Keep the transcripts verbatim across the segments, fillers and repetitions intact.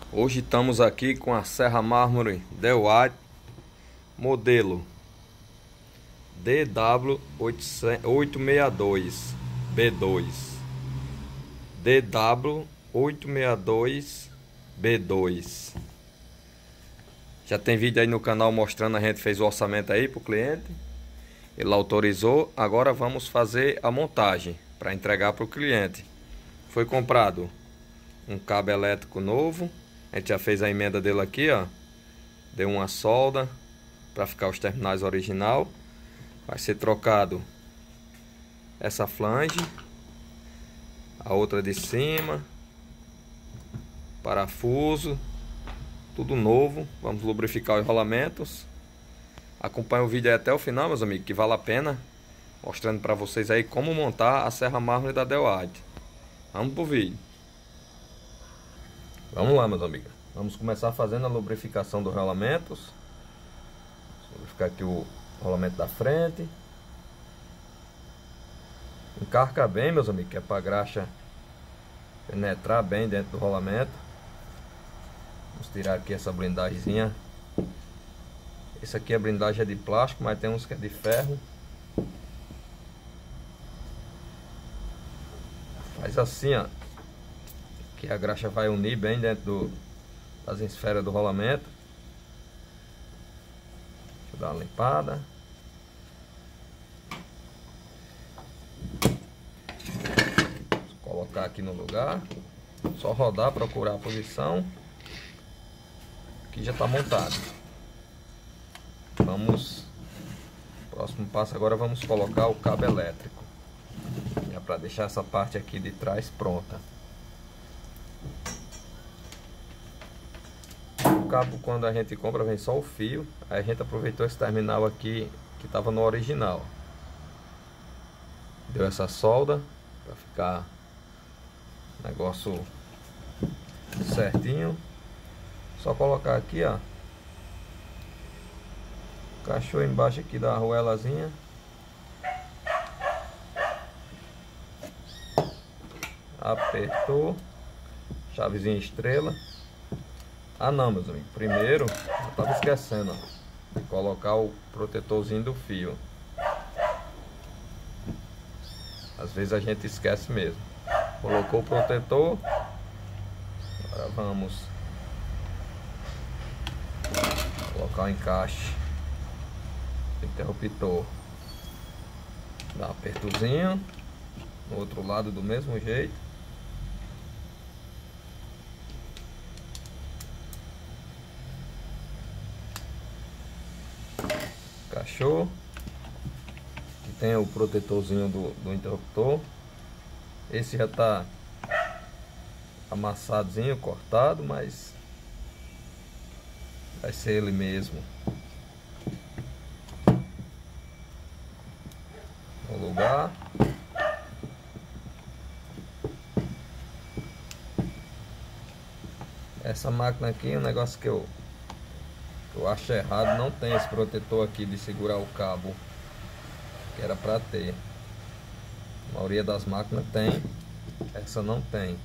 Hoje estamos aqui com a Serra Mármore DeWalt modelo D W oitocentos e sessenta e dois B dois D W oitocentos e sessenta e dois B dois. Já tem vídeo aí no canal mostrando, a gente fez o orçamento aí pro cliente, ele autorizou. Agora vamos fazer a montagem para entregar para o cliente. Foi comprado um cabo elétrico novo, a gente já fez a emenda dele aqui, ó, deu uma solda para ficar os terminais original. Vai ser trocado essa flange, a outra de cima, parafuso, tudo novo. Vamos lubrificar os rolamentos. Acompanhe o vídeo aí até o final, meus amigos, que vale a pena, mostrando para vocês aí como montar a Serra Mármore da DeWalt. Vamos pro vídeo. Vamos lá, meus amigos. Vamos começar fazendo a lubrificação dos rolamentos. Vou lubrificar aqui o rolamento da frente. Encarca bem, meus amigos, que é para a graxa penetrar bem dentro do rolamento. Vamos tirar aqui essa blindagemzinha. Esse aqui a blindagem é de plástico, mas tem uns que é de ferro. Faz assim, ó, que a graxa vai unir bem dentro do, das esferas do rolamento. Deixa eu dar uma limpada. Vou colocar aqui no lugar. Só rodar, procurar a posição. Aqui já está montado. Vamos, próximo passo agora, vamos colocar o cabo elétrico, já para deixar essa parte aqui de trás pronta. O cabo, quando a gente compra, vem só o fio. Aí a gente aproveitou esse terminal aqui que estava no original, deu essa solda para ficar o negócio certinho. Só colocar aqui, ó, encaixou embaixo aqui da arruelazinha. Apertou. Chavezinha estrela. Ah não, meus amigos, primeiro eu tava esquecendo, ó, de colocar o protetorzinho do fio. Às vezes a gente esquece mesmo. Colocou o protetor. Agora vamos colocar o encaixe do interruptor. Dá um apertozinho. No outro lado do mesmo jeito. Encaixou. Aqui tem o protetorzinho do, do interruptor. Esse já está amassadinho, cortado, mas vai ser ele mesmo. No lugar. Essa máquina aqui, um negócio que eu, que eu acho errado, não tem esse protetor aqui de segurar o cabo, que era para ter. A maioria das máquinas tem, essa não tem.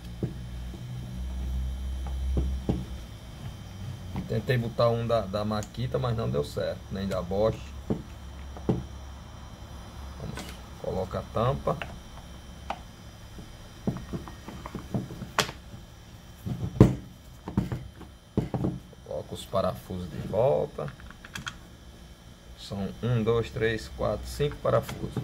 Tentei botar um da, da Makita, mas não deu certo, nem da Bosch. Vamos colocar a tampa. Coloca os parafusos de volta. São um, dois, três, quatro, cinco parafusos.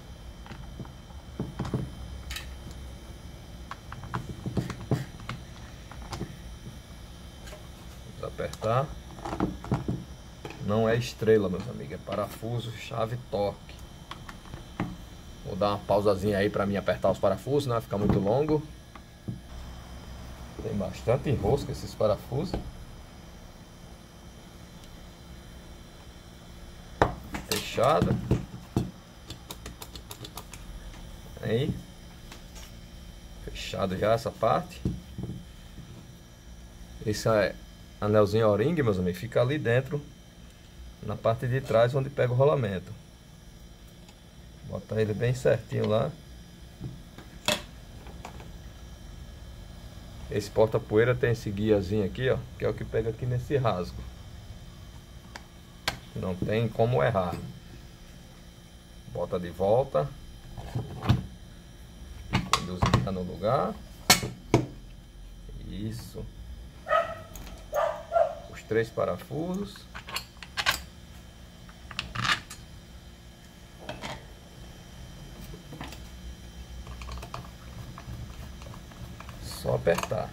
Apertar. Não é estrela, meus amigos, é parafuso, chave, torque. Vou dar uma pausazinha aí para mim apertar os parafusos, não vai ficar muito longo. Tem bastante enrosco esses parafusos. Fechada. Aí. Fechado já essa parte. Esse é anelzinho O-ring, meus amigos, fica ali dentro, na parte de trás, onde pega o rolamento. Botar ele bem certinho lá. Esse porta-poeira tem esse guiazinho aqui, ó, que é o que pega aqui nesse rasgo. Não tem como errar. Bota de volta. Conduzir tá no lugar. Isso. Os três parafusos. Só apertar.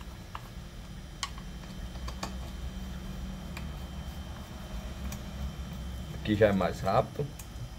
Aqui já é mais rápido.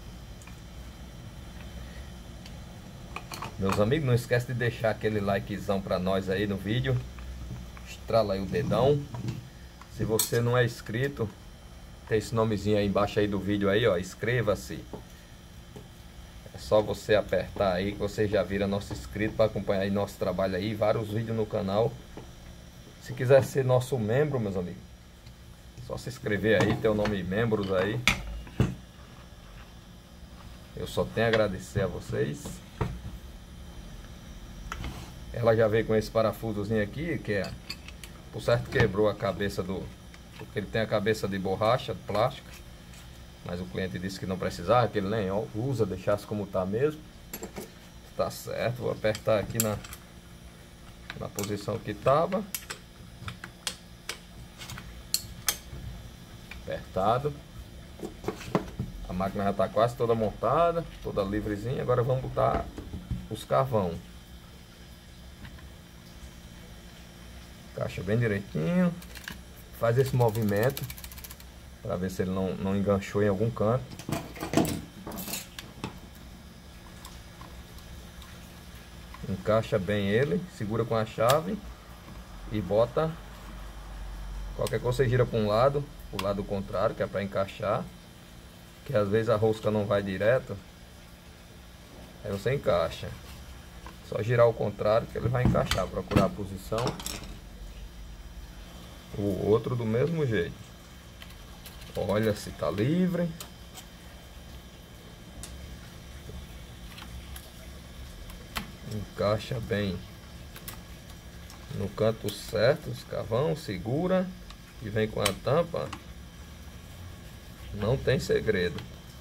Meus amigos, não esquece de deixar aquele likezão pra nós aí no vídeo. Estrala aí o dedão. Se você não é inscrito, tem esse nomezinho aí embaixo aí do vídeo aí, ó, inscreva-se. É só você apertar aí que você já vira nosso inscrito para acompanhar aí nosso trabalho aí, vários vídeos no canal. Se quiser ser nosso membro, meus amigos, só se inscrever aí, ter o nome membros aí. Eu só tenho a agradecer a vocês. Ela já veio com esse parafusozinho aqui, que é, por certo, quebrou a cabeça do... Porque ele tem a cabeça de borracha, de plástico. Mas o cliente disse que não precisava, que ele nem usa, deixasse como tá mesmo. Tá certo, vou apertar aqui na, na posição que tava. Apertado. A máquina já tá quase toda montada, toda livrezinha. Agora vamos botar os carvão. Encaixa bem direitinho. Faz esse movimento para ver se ele não, não enganchou em algum canto. Encaixa bem ele, segura com a chave e bota. Qualquer coisa você gira para um lado, o lado contrário, que é para encaixar. Que às vezes a rosca não vai direto. Aí você encaixa. Só girar ao contrário que ele vai encaixar. Procurar a posição. O outro do mesmo jeito. Olha se tá livre. Encaixa bem no canto certo, os carvão, segura e vem com a tampa. Não tem segredo.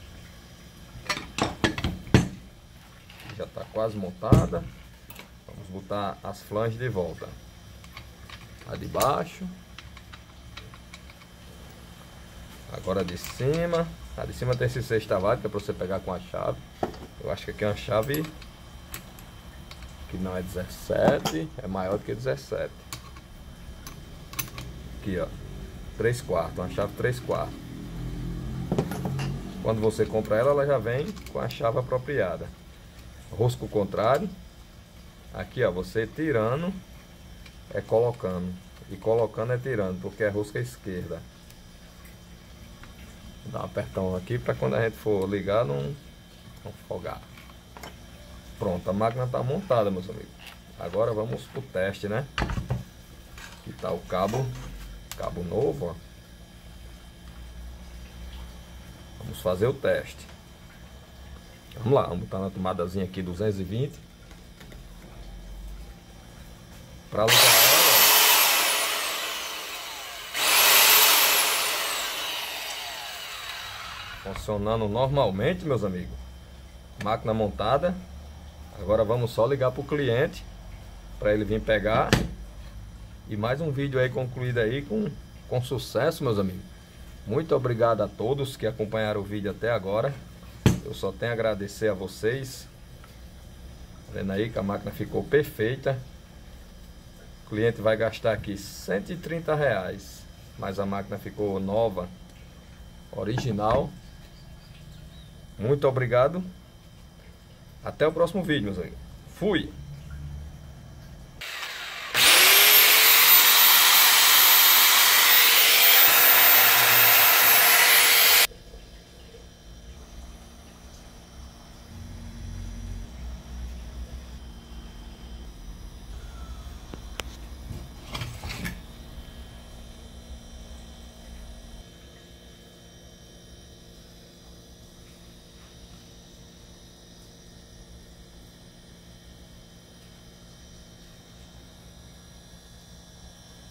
Já tá quase montada. Vamos botar as flanges de volta. A de baixo. Agora a de cima. A de cima tem esse sextavado que é para você pegar com a chave. Eu acho que aqui é uma chave que não é dezessete, é maior do que dezessete. Aqui, ó, três quartos, uma chave três quartos. Quando você compra ela, ela já vem com a chave apropriada. Rosco contrário. Aqui, ó, você tirando é colocando e colocando é tirando, porque é rosca esquerda. Vou dar um apertão aqui para quando a gente for ligar não, não folgar. Pronto, a máquina está montada, meus amigos. Agora vamos pro teste, né? Aqui tá o cabo, cabo novo, ó. Vamos fazer o teste. Vamos lá, vamos botar na tomadazinha aqui duzentos e vinte. Para ligar ela, funcionando normalmente, meus amigos. Máquina montada. Agora vamos só ligar para o cliente para ele vir pegar. E mais um vídeo aí concluído aí com, com sucesso, meus amigos. Muito obrigado a todos que acompanharam o vídeo até agora. Eu só tenho a agradecer a vocês. Vendo aí que a máquina ficou perfeita. O cliente vai gastar aqui cento e trinta reais. Mas a máquina ficou nova, original. Muito obrigado. Até o próximo vídeo, meus amigos. Fui!